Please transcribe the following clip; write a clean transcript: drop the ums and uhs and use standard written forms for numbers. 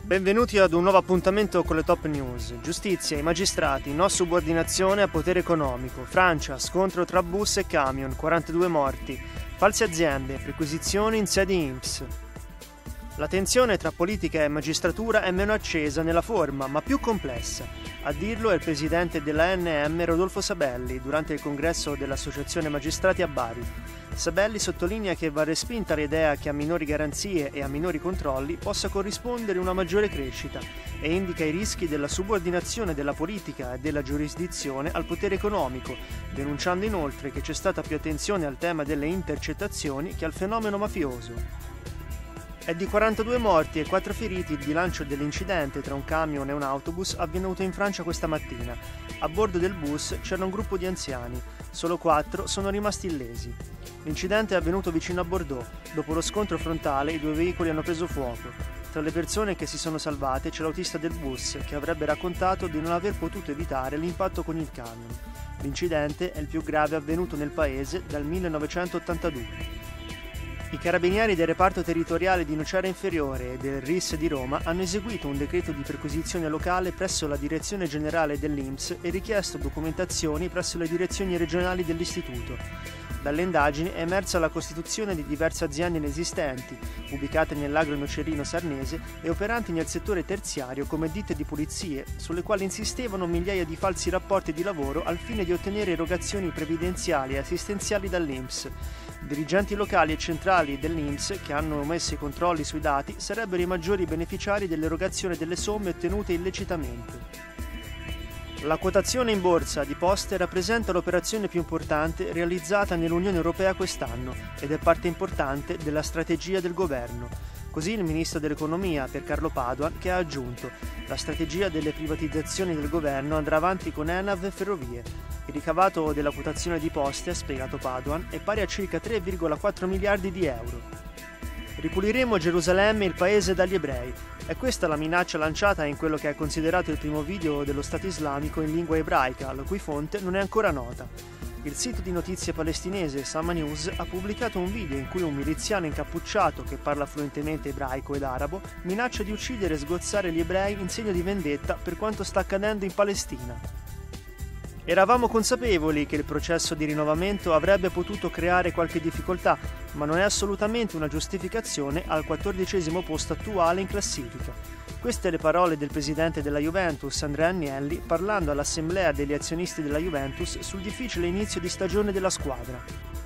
Benvenuti ad un nuovo appuntamento con le top news. Giustizia, i magistrati, no subordinazione a potere economico. Francia, scontro tra bus e camion, 42 morti. False aziende, perquisizioni in sedi INPS. La tensione tra politica e magistratura è meno accesa nella forma, ma più complessa. A dirlo è il presidente dell'ANM Rodolfo Sabelli durante il congresso dell'Associazione Magistrati a Bari. Sabelli sottolinea che va respinta l'idea che a minori garanzie e a minori controlli possa corrispondere una maggiore crescita e indica i rischi della subordinazione della politica e della giurisdizione al potere economico, denunciando inoltre che c'è stata più attenzione al tema delle intercettazioni che al fenomeno mafioso. È di 42 morti e 4 feriti il bilancio dell'incidente tra un camion e un autobus avvenuto in Francia questa mattina. A bordo del bus c'era un gruppo di anziani, solo 4 sono rimasti illesi. L'incidente è avvenuto vicino a Bordeaux. Dopo lo scontro frontale i due veicoli hanno preso fuoco. Tra le persone che si sono salvate c'è l'autista del bus, che avrebbe raccontato di non aver potuto evitare l'impatto con il camion. L'incidente è il più grave avvenuto nel paese dal 1982. I carabinieri del reparto territoriale di Nocera Inferiore e del RIS di Roma hanno eseguito un decreto di perquisizione locale presso la direzione generale dell'INPS e richiesto documentazioni presso le direzioni regionali dell'istituto. Dalle indagini è emersa la costituzione di diverse aziende inesistenti, ubicate nell'agro nocerino sarnese e operanti nel settore terziario come ditte di pulizie, sulle quali insistevano migliaia di falsi rapporti di lavoro al fine di ottenere erogazioni previdenziali e assistenziali dall'INPS. Dirigenti locali e centrali dell'INPS che hanno omesso i controlli sui dati sarebbero i maggiori beneficiari dell'erogazione delle somme ottenute illecitamente. La quotazione in borsa di Poste rappresenta l'operazione più importante realizzata nell'Unione Europea quest'anno ed è parte importante della strategia del governo. Così il ministro dell'economia Piercarlo Padoan che ha aggiunto: la strategia delle privatizzazioni del governo andrà avanti con ENAV e Ferrovie. Il ricavato della quotazione di Poste, ha spiegato Padoan, è pari a circa 3,4 miliardi di euro. Ripuliremo Gerusalemme, il paese, dagli ebrei. È questa la minaccia lanciata in quello che è considerato il primo video dello Stato islamico in lingua ebraica, la cui fonte non è ancora nota. Il sito di notizie palestinese Sama News ha pubblicato un video in cui un miliziano incappucciato che parla fluentemente ebraico ed arabo minaccia di uccidere e sgozzare gli ebrei in segno di vendetta per quanto sta accadendo in Palestina. Eravamo consapevoli che il processo di rinnovamento avrebbe potuto creare qualche difficoltà, ma non è assolutamente una giustificazione al 14° posto attuale in classifica. Queste le parole del presidente della Juventus, Andrea Agnelli, parlando all'assemblea degli azionisti della Juventus sul difficile inizio di stagione della squadra.